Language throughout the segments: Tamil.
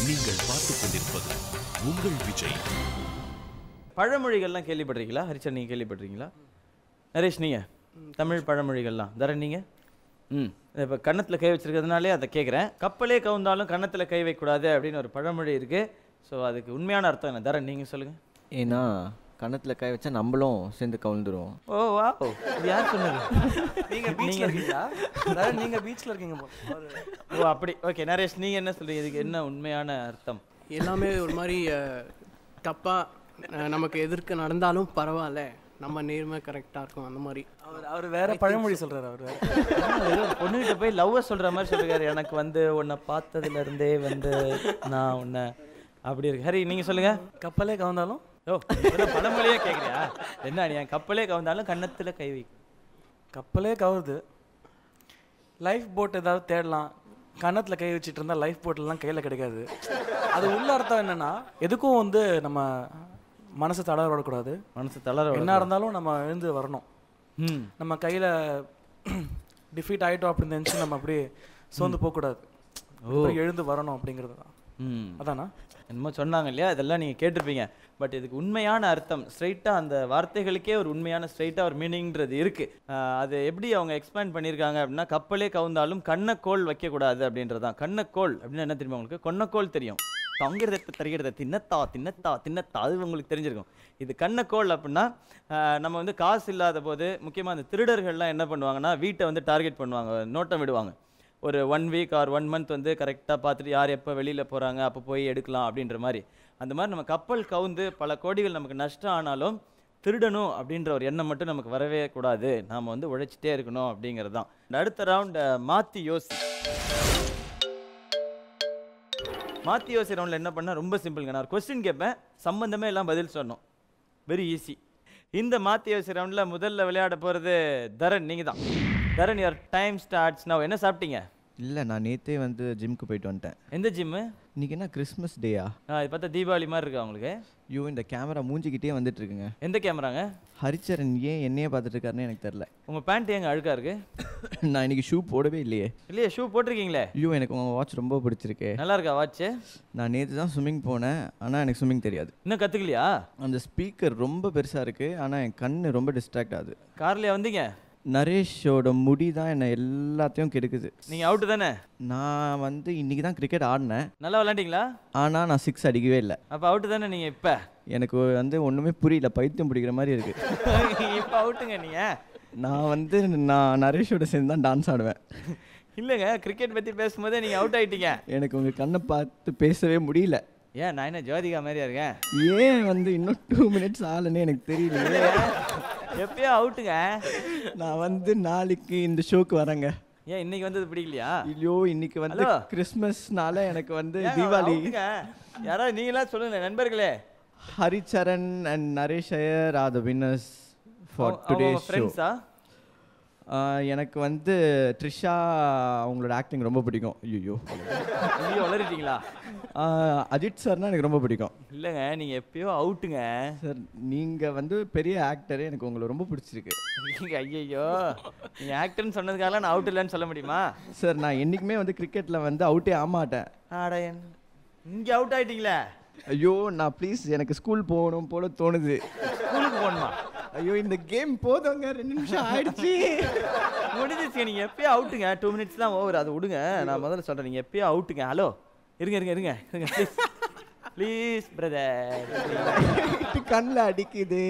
நீங்கள் பார்த்துக் கொண்டிருப்பது உங்கள் விஜய். பழமொழிகள்லாம் கேள்விப்படுறீங்களா? ஹரிச்சர் நீங்கள் கேள்விப்படுறீங்களா? நரேஷ் நீங்கள் தமிழ் பழமொழிகள்லாம் தரேன் நீங்கள் இப்போ கன்னத்தில் கை வச்சிருக்கிறதுனாலே அதை கேட்குறேன். கப்பலே கவுந்தாலும் கன்னத்தில் கை வைக்கக்கூடாது அப்படின்னு ஒரு பழமொழி இருக்குது. ஸோ அதுக்கு உண்மையான அர்த்தம் என்ன? தரேன் நீங்கள் சொல்லுங்கள். ஏன்னா கன்னத்தில் கை வச்சா நம்மளும் சேர்ந்து கவுந்துருவோம். ஓ வா, இது யார் சொன்னது? நீங்கள் பீச்சில் இருக்கீங்களா? நீங்கள் பீச்சில் இருக்கீங்க. ஓ அப்படி. ஓகே நரேஷ், நீங்கள் என்ன சொல்கிறீங்க? இதுக்கு என்ன உண்மையான அர்த்தம்? எல்லாமே ஒரு மாதிரி தப்பாக நமக்கு எதிர்க்க நடந்தாலும் பரவாயில்ல, நம்ம நேர்மை கரெக்டாக இருக்கும் அந்த மாதிரி. அவர் வேற பழமொழி சொல்கிறார். அவர் வேற பொண்ணுகிட்ட போய் லவ்வை சொல்கிற மாதிரி சொல்லுறாரு. எனக்கு வந்து உன்னை பார்த்ததுலேருந்தே வந்து நான் உன்னை அப்படி இருக்கு. ஹரி நீங்கள் சொல்லுங்கள். கப்பலே கவுந்தாலும் ஓ பழமொழியே கேட்குறியா? என்ன நீ கப்பலே கவுந்தாலும் கன்னத்தில் கை வை. கப்பலே கவுது, லைஃப் போட் ஏதாவது தேடலாம், கன்னத்தில் கை வச்சுட்டு இருந்தால் லைஃப் போட்லாம் கையில் கிடைக்காது. அது உள்ள அர்த்தம் என்னென்னா, எதுக்கும் வந்து நம்ம மனசு தளர விடக்கூடாது. மனசு தளர என்ன இருந்தாலும் நம்ம எழுந்து வரணும். நம்ம கையில் டிஃபீட் ஆகிட்டோம் அப்படின்னு நினச்சி நம்ம அப்படியே சோர்ந்து போகக்கூடாது. எழுந்து வரணும் அப்படிங்கிறது தான். அதானா என்னமோ சொன்னாங்க இல்லையா, இதெல்லாம் நீங்கள் கேட்டிருப்பீங்க. பட் இதுக்கு உண்மையான அர்த்தம் ஸ்ட்ரைட்டாக அந்த வார்த்தைகளுக்கே ஒரு உண்மையான ஸ்ட்ரைட்டாக ஒரு மீனிங்கிறது இருக்குது. அது எப்படி அவங்க எக்ஸ்பேண்ட் பண்ணியிருக்காங்க அப்படின்னா, கப்பலே கவுந்தாலும் கண்ணக்கோள் வைக்கக்கூடாது அப்படின்றதான். கண்ணக்கோள் அப்படின்னா என்ன தெரியுமா உங்களுக்கு? கொன்னக்கோள் தெரியும். தொங்கிறத தருகிறத தின்னத்தா தின்னத்தா தின்னத்தா அது உங்களுக்கு தெரிஞ்சிருக்கும். இது கண்ணக்கோள் அப்படின்னா நம்ம வந்து காசு இல்லாத போது முக்கியமாக அந்த திருடர்கள்லாம் என்ன பண்ணுவாங்கன்னா, வீட்டை வந்து டார்கெட் பண்ணுவாங்க, நோட்டம் விடுவாங்க. ஒரு 1 வீக் ஆர் 1 மந்த் வந்து கரெக்டாக பார்த்துட்டு யார் எப்போ வெளியில் போகிறாங்க அப்போ போய் எடுக்கலாம் அப்படின்ற மாதிரி. அந்த மாதிரி நம்ம கப்பல் கவுந்து பல கோடிகள் நமக்கு நஷ்டம் ஆனாலும் திருடணும் அப்படின்ற ஒரு எண்ணம் மட்டும் நமக்கு வரவே கூடாது. நாம் வந்து உழைச்சிட்டே இருக்கணும் அப்படிங்கிறது தான். அடுத்த ரவுண்ட் மாற்றி யோசி. மாற்றி யோசி ரவுண்டில் என்ன பண்ணால் ரொம்ப சிம்பிளுங்க. நான் ஒரு கொஸ்டின் கேட்பேன், சம்மந்தமே எல்லாம் பதில் சொன்னோம். Very easy. இந்த மாற்றி யோசி ரவுண்டில் முதல்ல விளையாட போகிறது தரன், நீங்கள் தான். Dharan, your time starts now. என்ன சாப்பிட்டீங்க? இல்லை, நான் நேற்றே வந்து ஜிம்க்கு போயிட்டு வந்துட்டேன். எந்த ஜிம்மு? இன்றைக்கி என்ன கிறிஸ்மஸ் டேயா? இது பார்த்தா தீபாவளி மாதிரி இருக்கா உங்களுக்கு? ஐயோ, இந்த கேமரா மூஞ்சிக்கிட்டே வந்துட்டு இருக்குங்க. எந்த கேமராங்க? ஹரிச்சரன் ஏன் என்னையே பார்த்துட்டு இருக்காருன்னு எனக்கு தெரில. உங்கள் பேண்ட் ஏங்க அழுக்கா இருக்கு? நான் இன்னைக்கு ஷூ போடவே இல்லையே. இல்லையே, ஷூ போட்டிருக்கீங்களே. ஐயோ, எனக்கு உங்கள் வாட்ச் ரொம்ப பிடிச்சிருக்கு. நல்லா இருக்கா வாட்ச்சு? நான் நேற்று தான் ஸ்விம்மிங் போனேன், ஆனால் எனக்கு ஸ்விம்மிங் தெரியாது. இன்னும் கற்றுக்கலையா? அந்த ஸ்பீக்கர் ரொம்ப பெருசாக இருக்குது, ஆனால் என் கண் ரொம்ப டிஸ்ட்ராக்ட் ஆகுது. கார்லையா வந்தீங்க? நரேஷோட முடி தான் என்னை எல்லாத்தையும் கெடுக்குது. நீங்கள் அவுட்டு தானே? நான் வந்து இன்றைக்கி தான் கிரிக்கெட் ஆடினேன். நல்லா விளாண்டிங்களா? ஆனால் நான் 6 அடிக்கவே இல்லை. அப்போ அவுட்டு தானே நீங்கள்? இப்போ எனக்கு வந்து ஒன்றுமே புரியல, பைத்தியம் பிடிக்கிற மாதிரி இருக்குது. இப்போ அவுட்டுங்க நீங்கள். நான் நரேஷோட சேர்ந்து தான் டான்ஸ் ஆடுவேன். இல்லைங்க, கிரிக்கெட் பற்றி பேசும்போதே நீங்கள் அவுட் ஆகிட்டீங்க. எனக்கு உங்கள் கண்ணை பார்த்து பேசவே முடியல. ஏன் நான் என்ன ஜோதிகா மாதிரியா இருக்கேன்? ஏன் வந்து இன்னும் 2 மினிட்ஸ் ஆகலன்னு எனக்கு தெரியல. எப்பயோ அவுட்டுங்க. நான் வந்து நாளைக்கு இந்த ஷோக்கு வரேங்க. ஏன் இன்னைக்கு வந்தது பிடிக்கலையா? இல்லையோ, இன்னைக்கு வந்து கிறிஸ்மஸ்னால எனக்கு வந்து தீபாவளி. யாராவது நீங்களா சொல்லுங்க நண்பர்களே. Haricharan and Naresh Iyer are the winners for today's show. எனக்கு வந்து ட்ரிஷா அவங்களோட ஆக்டிங் ரொம்ப பிடிக்கும். ஐயோ வளரிட்டீங்களா? அஜித் சார்னா எனக்கு ரொம்ப பிடிக்கும். இல்லைங்க, நீங்கள் எப்பயோ அவுட்டுங்க சார். நீங்கள் வந்து பெரிய ஆக்டரு, எனக்கு உங்களை ரொம்ப பிடிச்சிருக்கு. ஐயோ, நீங்கள் ஆக்டர்னு சொன்னதுக்காக நான் அவுட் இல்லைன்னு சொல்ல முடியுமா? சார், நான் என்றைக்குமே வந்து கிரிக்கெட்டில் வந்து அவுட்டே ஆக மாட்டேன். ஆடையன் இங்கே அவுட் ஆகிட்டீங்களே. ஐயோ, நான் ப்ளீஸ், எனக்கு ஸ்கூல் போகணும் போல தோணுது. ஸ்கூலுக்கு போகணுமா? ஐயோ, இந்த கேம் போதுங்க, 2 நிமிஷம் ஆயிடுச்சு. முடிஞ்சிச்சு. நீங்கள் எப்பயோ அவுட்டுங்க. 2 மினிட்ஸ் தான் ஓவர், அதை விடுங்க. நான் முதல்ல சொல்கிறேன், நீங்கள் எப்பயோ அவுட்டுங்க. ஹலோ, இருங்க ப்ளீஸ் ப்ளீஸ் பிரதர். கண்ணில் அடிக்குது.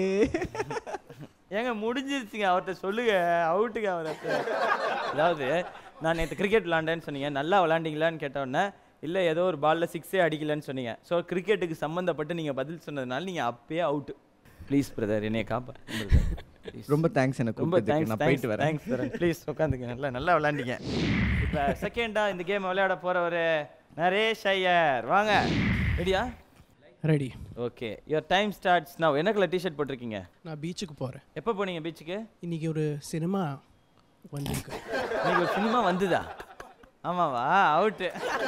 ஏங்க முடிஞ்சிருச்சுங்க, அவர்கிட்ட சொல்லுங்க அவுட்டுங்க அவரை. அதாவது நான் நேற்று கிரிக்கெட் விளாண்டேன்னு சொன்னீங்க, நல்லா விளாண்டிங்களான்னு கேட்டோன்னே இல்லை ஏதோ ஒரு பாலில் 6 அடிக்கலன்னு சொன்னீங்க. ஸோ கிரிக்கெட்டுக்கு சம்மந்தப்பட்டு நீங்கள் பதில் சொன்னதுனால நீங்கள் அப்பயே அவுட்டு. ப்ளீஸ் பிரதர், என்னைய காப்பா. ரொம்ப தேங்க்ஸ். எனக்கு ரொம்ப தேங்க்ஸ். நான் போயிட்டு வரேன். Thanks brother. ப்ளீஸ் உட்காந்துங்க. நல்லா விளாண்டிங்க. இப்போ செகண்டாக இந்த கேம் விளையாட போகிற ஒரு நரேஷ் ஐயர், வாங்க. ரெடியா? Ready. Okay, your time starts now. என்ன கலர் டிஷர்ட் போட்டிருக்கீங்க? நான் பீச்சுக்கு போகிறேன். எப்போ போனீங்க பீச்சுக்கு? இன்றைக்கி ஒரு சினிமா வந்திருக்கு. இன்னைக்கு ஒரு சினிமா வந்துதா? ஆமாவா? அவுட்டு.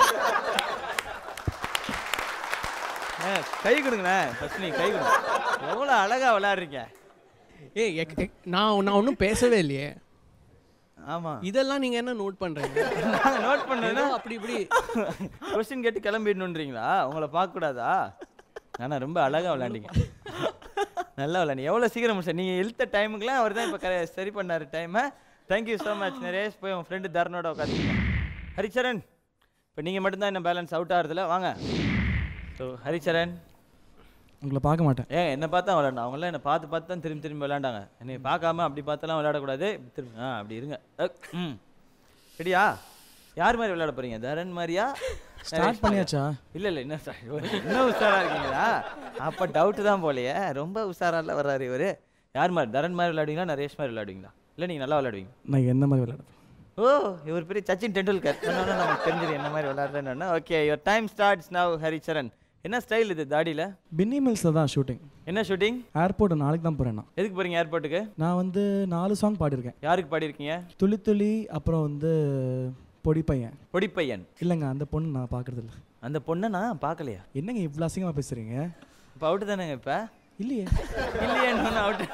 கை கொடுங்களேன் ஃபர்ஸ்ட். நீங்கள் கை கொடுங்க. எவ்வளோ அழகாக விளையாடுறீங்க. நான் ஒன்றும் பேசவே இல்லையே. ஆமா இதெல்லாம் நீங்க என்ன நோட் பண்றீங்க? நோட் பண்ணேன்னா அப்படி இப்படி கொஸ்டின் கேட்டு கிளம்பிடணுன்றீங்களா? உங்களை பார்க்க கூடாதா? ஆனா ரொம்ப அழகா விளையாண்டீங்க, நல்லா விளையாண்டு. எவ்வளோ சீக்கிரம் முடிச்சு நீங்கள் இழுத்த டைமுக்குலாம் அவர் தான் இப்போ சரி பண்ணார் டைமை. Thank you so much Naresh. போய் உங்கள் ஃப்ரெண்டு தரனோட உட்காந்துருக்கேன். ஹரிச்சரன், இப்போ நீங்கள் மட்டும்தான் என்ன பேலன்ஸ் அவுட் ஆகிறதுல, வாங்க. ஸோ ஹரிச்சரன், உங்களை பார்க்க மாட்டேன். என்ன பார்த்தா விளையாடணும். அவங்களாம் என்னை பார்த்து பார்த்து தான் திரும்பி திரும்பி விளையாண்டாங்க. என்னை பார்க்காம அப்படி பார்த்தெல்லாம் விளையாடக்கூடாது. திரும்பி அப்படி இருங்க. ரெடியா? யார் மாதிரி விளையாட போகிறீங்க? தரன் மாதிரியா? ஸ்டார்ட் பண்ணியாச்சா? இல்லை இன்னும் உஷாராக இருக்கீங்களா? அப்போ டவுட்டு தான் போலையே. ரொம்ப உஷாரால வர்றாரு இவர். யார் மாதிரி? தரன் மாதிரி விளையாடுவீங்களா, நரேஷ் மாதிரி விளையாடுவீங்களா? இல்லை நீங்கள் நல்லா விளையாடுவீங்க? நான் என்ன மாதிரி விளையாடுவேன்? ஓ, இவர் பெரிய சச்சின் டெண்டுல்கர். சொன்னோன்னா நமக்கு தெரிஞ்சிடும் என்ன மாதிரி விளையாடுறேன்னு. Okay, your time starts now Haricharan. என்ன ஸ்டைல் இது தாடியில்? பின்னி மில்ஸில் தான் ஷூட்டிங். என்ன ஷூட்டிங்? ஏர்போர்ட் நாளைக்கு தான் போகிறேன். நான் எதுக்கு போகிறீங்க ஏர்போர்ட்டுக்கு? நான் 4 சாங் பாடியிருக்கேன். யாருக்கு பாடியிருக்கீங்க? துளி துளி, அப்புறம் பொடி பையன். பொடி பையன் இல்லைங்க, அந்த பொண்ணு நான் பார்க்குறது இல்லை. அந்த பொண்ணை நான் பார்க்கலையா? என்னங்க இவ்வளோ அசிங்கமாக பேசுகிறீங்க? இப்போ அவுட்டு தானேங்க? இப்போ இல்லையே இல்லையே அவுட்டு.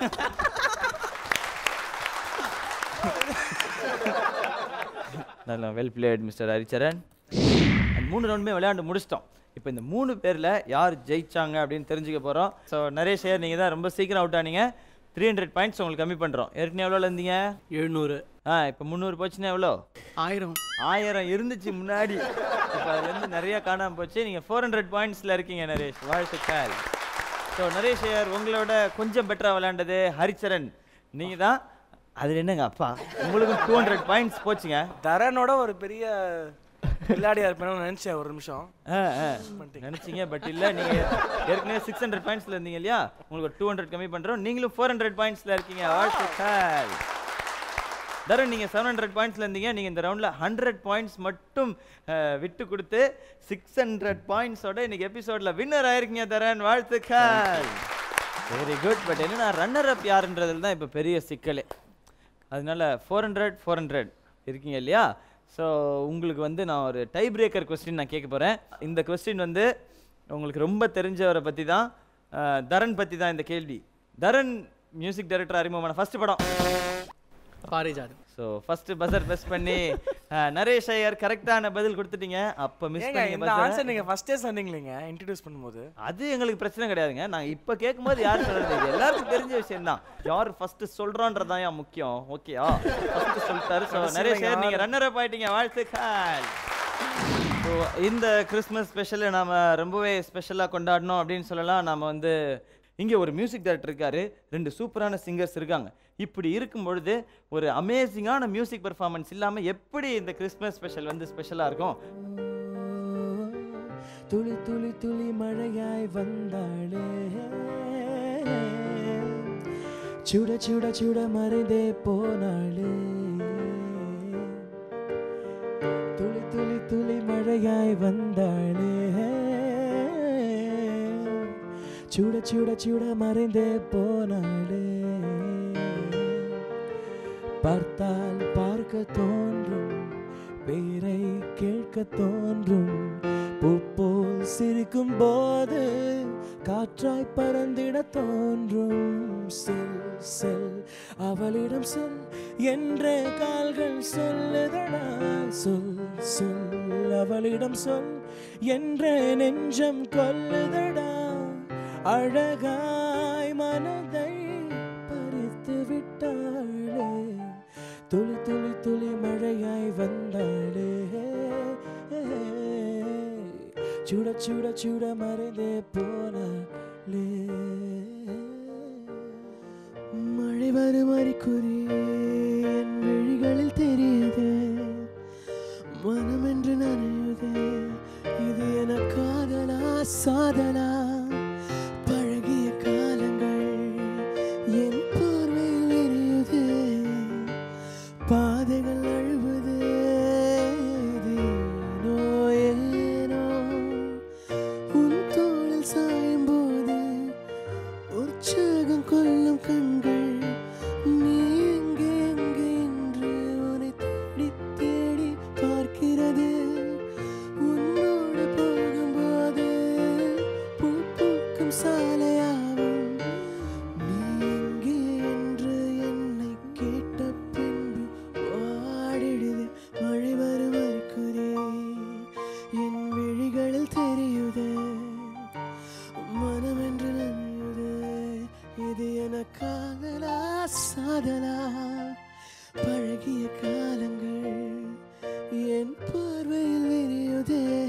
நல்லா வெல் பிளேட் மிஸ்டர் ஹரிச்சரன். அந்த 3 ரவுண்டுமே விளையாண்டு முடிச்சிட்டோம். இப்போ இந்த 3 பேரில் யார் ஜெயிச்சாங்க அப்படின்னு தெரிஞ்சுக்க போகிறோம். ஸோ நரேஷ் சார், நீங்கள் தான் ரொம்ப சீக்கிரம் அவுட் ஆனீங்க. 300 பாயிண்ட்ஸ் உங்களுக்கு கம்மி பண்ணுறோம். ஏற்கனவே எவ்வளோ இருந்தீங்க? 700. இப்போ 300 போச்சுன்னா எவ்வளோ? 1000 இருந்துச்சு முன்னாடி. இப்போ அதுலேருந்து நிறையா காணாமல் போச்சு. நீங்கள் 400 பாயிண்ட்ஸில் இருக்கீங்க நரேஷ். வாழ்த்துக்கள். ஸோ நரேஷ் சார், உங்களோட கொஞ்சம் பெட்டராக விளையாண்டது ஹரிச்சரன். நீங்கள் தான். அதில் என்னங்க அப்பா, உங்களுக்கு 200 பாயிண்ட்ஸ் போச்சுங்க. தரனோட ஒரு பெரிய விளையாடியா இருப்பேன்னு நினச்சேன் ஒரு நிமிஷம். நினச்சிங்க, பட் இல்லை. நீங்கள் ஏற்கனவே 600 பாயிண்ட்ஸில் இருந்தீங்க இல்லையா? உங்களுக்கு 200 கம்மி பண்ணுறோம். நீங்களும் 400 பாயிண்ட்ஸில் இருக்கீங்க. வாழ்த்துக்கள். தரன், நீங்கள் 700 பாயிண்ட்ஸில் இருந்தீங்க. நீங்கள் இந்த ரவுண்டில் 100 பாயிண்ட்ஸ் மட்டும் விட்டு கொடுத்து 600 பாயிண்ட்ஸோட இன்னைக்கு எபிசோடில் வின்னர் ஆயிருக்கீங்க தரன். வாழ்த்துக்கள். Very good. பட் என்னன்னா, ரன்னர் அப் யாருன்றதுல தான் இப்போ பெரிய சிக்கலே. அதனால 400 இருக்கீங்க இல்லையா? ஸோ உங்களுக்கு நான் ஒரு டை பிரேக்கர் கொஸ்டின் நான் கேட்க போகிறேன். இந்த கொஸ்டின் உங்களுக்கு ரொம்ப தெரிஞ்சவரை பற்றி தான், தரன் பற்றி தான் இந்த கேள்வி. தரன் மியூசிக் டைரக்டர் அறிமுகமான ஃபர்ஸ்ட் படம் Parijatham. So first buzzer press பண்ணி நரேஷ் ஐயர் கரெக்டான பதில் கொடுத்துட்டீங்க. அப்போ மிஸ் பண்ணீங்க. இந்த ஆன்சர் நீங்க ஃபர்ஸ்டே சொன்னீங்களேங்க இன்ட்ரோ듀ஸ் பண்ணும்போது. அது எங்களுக்கு பிரச்சனை கிடையாதுங்க. நாங்கள் இப்போ கேட்கும்போது யார் சொல்றது எல்லாருக்கும் தெரிஞ்ச விஷயம் தான். யார் ஃபர்ஸ்ட் சொல்றோன்றதான் ஏன் முக்கியம். ஓகேயா? ஃபர்ஸ்ட் சொல்லிட்டாரு. ஸோ நரேஷ் ஐயர், நீங்கள் ரன்னர் அப் ஆயிட்டீங்க. வாழ்த்துக்கள். ஸோ இந்த கிறிஸ்மஸ் ஸ்பெஷலை நாம் ரொம்பவே ஸ்பெஷலாக கொண்டாடணும் அப்படின்னு சொல்லலாம். நாம் இங்கே ஒரு மியூசிக் டைரக்டர் இருக்காரு, 2 சூப்பரான சிங்கர்ஸ் இருக்காங்க. இப்படி இருக்கும் பொழுது ஒரு அமேசிங்கான மியூசிக் பெர்ஃபார்மன்ஸ் இல்லாமல் எப்படி இந்த கிறிஸ்மஸ் ஸ்பெஷல் ஸ்பெஷலாக இருக்கும்? துளி துளி துளி மழையாய் வந்தாளே, சுட சுட சுட மறைந்தே போனாளே, துளி துளி துளி மழையாய் வந்தாளே, சுட சுட சுட மறைந்தே போனாளே, பார்த்தால் பார்க்க தோன்றும், பேரை கேட்க தோன்றும், பூ போல் சிரிக்கும் போது காற்றாய் பறந்திட தோன்றும். செல் செல் அவளிடம் செல் என்ற கால்கள் சொல்லுதடா, சொல் சொல் அவளிடம் சொல் என்ற நெஞ்சம் கொல்லுதடா, அழகாய் மனதை பறித்து விட்டாளே, துளி துளி துளி மழையாய் வந்தாளே, சுட சுட சுட மறைந்தே போனாளே. மழை வரும் அறிகுறி என் விழிகளில் தெரியுதே, மனம் என்று நனையுதே, இது என காதலா சாதலா, பழகிய காலங்கள் என் பார்வையில் எரியுதே, பாதைகள் அழுவதே, ஏனோ ஏனோ உன் தோளில் சாயும் போது உற்சாகம் கொள்ளும் கண்கள், நீ எங்கே எங்கே என்று உன்னை தேடி தேடி பார்க்கிறது, உன்னோடு போகும்போது பூ சாதலால் பழகிய காலங்கள் என் பார்வையில் விரியுதே